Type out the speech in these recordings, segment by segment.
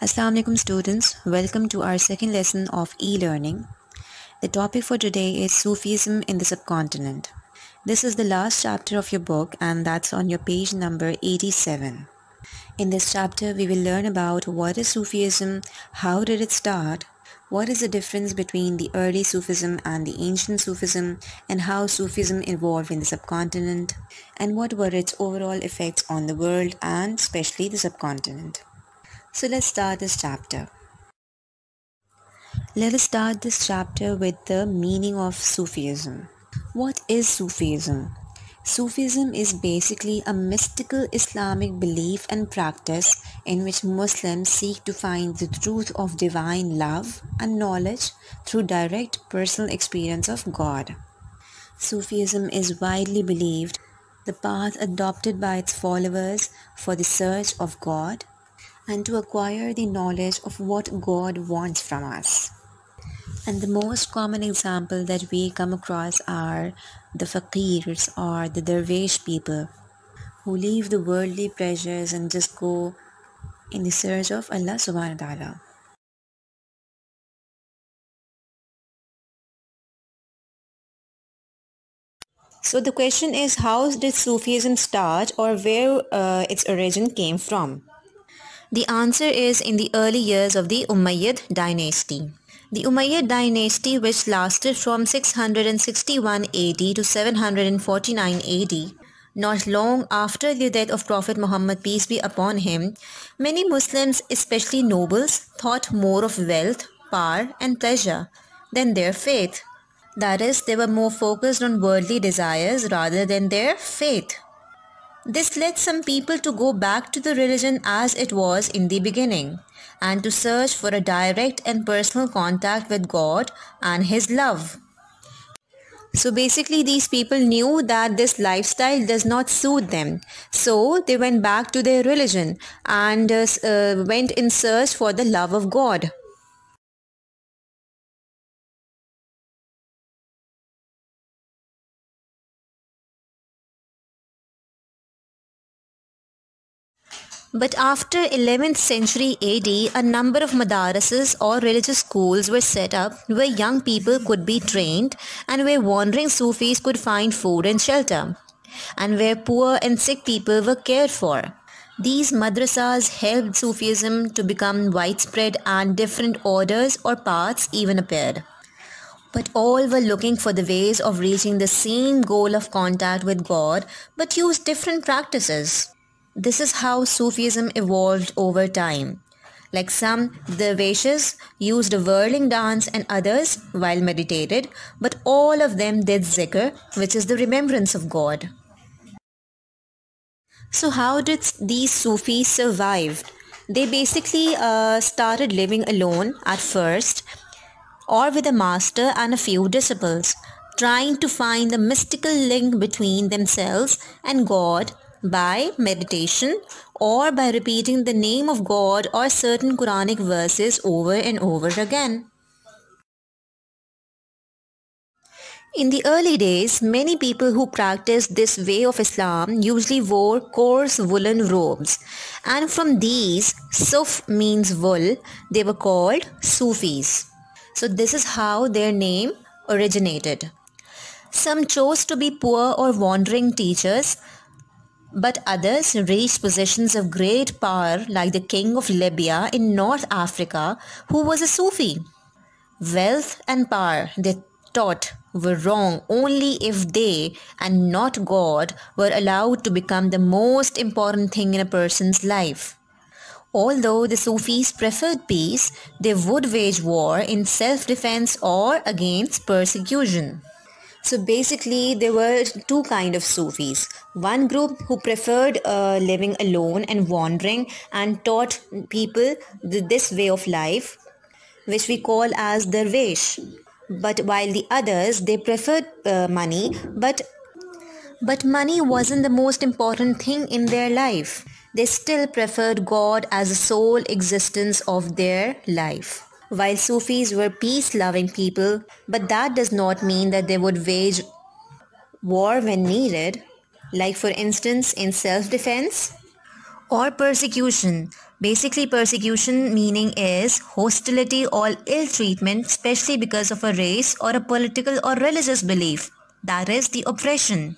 Assalamu alaikum students, welcome to our second lesson of e-learning. The topic for today is Sufism in the subcontinent. This is the last chapter of your book and that's on your page number 87. In this chapter we will learn about what is Sufism, how did it start, what is the difference between the early Sufism and the ancient Sufism, and how Sufism evolved in the subcontinent, and what were its overall effects on the world and especially the subcontinent. So let's start this chapter. Let us start this chapter with the meaning of Sufism. What is Sufism? Sufism is basically a mystical Islamic belief and practice in which Muslims seek to find the truth of divine love and knowledge through direct personal experience of God. Sufism is widely believed the path adopted by its followers for the search of God and to acquire the knowledge of what God wants from us. And the most common example that we come across are the faqirs or the dervish people who leave the worldly pleasures and just go in the search of Allah subhanahu wa ta'ala. So the question is, how did Sufism start or where its origin came from? The answer is in the early years of the Umayyad dynasty. The Umayyad dynasty, which lasted from 661 AD to 749 AD, not long after the death of Prophet Muhammad, peace be upon him, many Muslims, especially nobles, thought more of wealth, power and pleasure than their faith. That is, they were more focused on worldly desires rather than their faith. This led some people to go back to the religion as it was in the beginning and to search for a direct and personal contact with God and His love. So basically these people knew that this lifestyle does not suit them. So they went back to their religion and went in search for the love of God. But after 11th century AD, a number of madarases or religious schools were set up where young people could be trained and where wandering Sufis could find food and shelter, and where poor and sick people were cared for. These madrasas helped Sufism to become widespread and different orders or paths even appeared. But all were looking for the ways of reaching the same goal of contact with God but used different practices. This is how Sufism evolved over time. Like some dervishes used a whirling dance and others while meditated, but all of them did zikr, which is the remembrance of God. So how did these Sufis survive? They basically started living alone at first or with a master and a few disciples, trying to find the mystical link between themselves and God by meditation or by repeating the name of God or certain Quranic verses over and over again. In the early days, many people who practiced this way of Islam usually wore coarse woolen robes, and from these, suf means wool, they were called Sufis. So this is how their name originated. Some chose to be poor or wandering teachers, but others reached positions of great power like the king of Libya in North Africa, who was a Sufi. Wealth and power, they taught, were wrong only if they and not God were allowed to become the most important thing in a person's life. Although the Sufis preferred peace, they would wage war in self-defense or against persecution. So basically there were two kinds of Sufis. One group who preferred living alone and wandering and taught people this way of life, which we call as Darwish. But while the others, they preferred money, but money wasn't the most important thing in their life. They still preferred God as the sole existence of their life. While Sufis were peace-loving people, but that does not mean that they would wage war when needed, like for instance in self-defense or persecution. Basically, persecution meaning is hostility or ill treatment, especially because of a race or a political or religious belief. That is the oppression.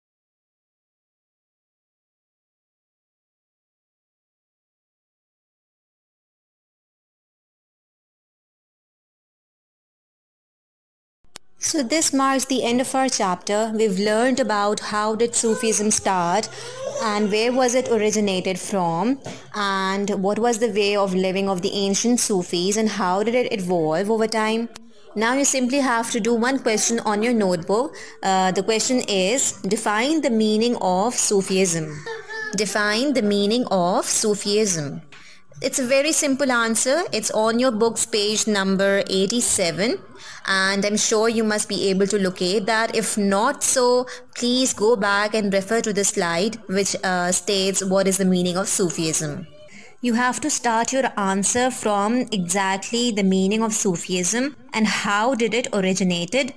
So this marks the end of our chapter. We've learned about how did Sufism start and where was it originated from and what was the way of living of the ancient Sufis and how did it evolve over time. Now you simply have to do one question on your notebook. The question is, define the meaning of Sufism. Define the meaning of Sufism. It's a very simple answer. It's on your book's page number 87 and I'm sure you must be able to locate that. If not so, please go back and refer to the slide which states what is the meaning of Sufism. You have to start your answer from exactly the meaning of Sufism and how did it originate,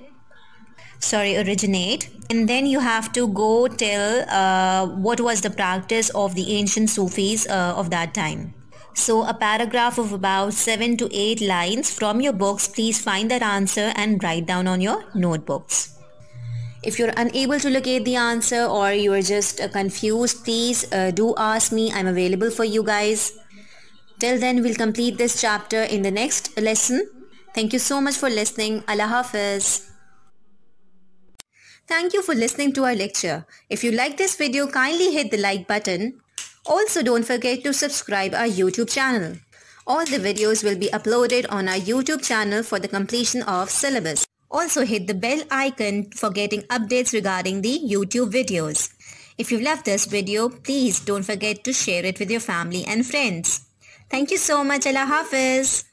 and then you have to go tell what was the practice of the ancient Sufis of that time. So a paragraph of about 7 to 8 lines from your books, please find that answer and write down on your notebooks. If you're unable to locate the answer or you are just confused, please do ask me. I'm available for you guys. Till then, we'll complete this chapter in the next lesson. Thank you so much for listening. Allah Hafiz. Thank you for listening to our lecture. If you like this video, kindly hit the like button. Also, don't forget to subscribe our YouTube channel. All the videos will be uploaded on our YouTube channel for the completion of syllabus. Also, hit the bell icon for getting updates regarding the YouTube videos. If you loved this video, please don't forget to share it with your family and friends. Thank you so much. Allah Hafiz.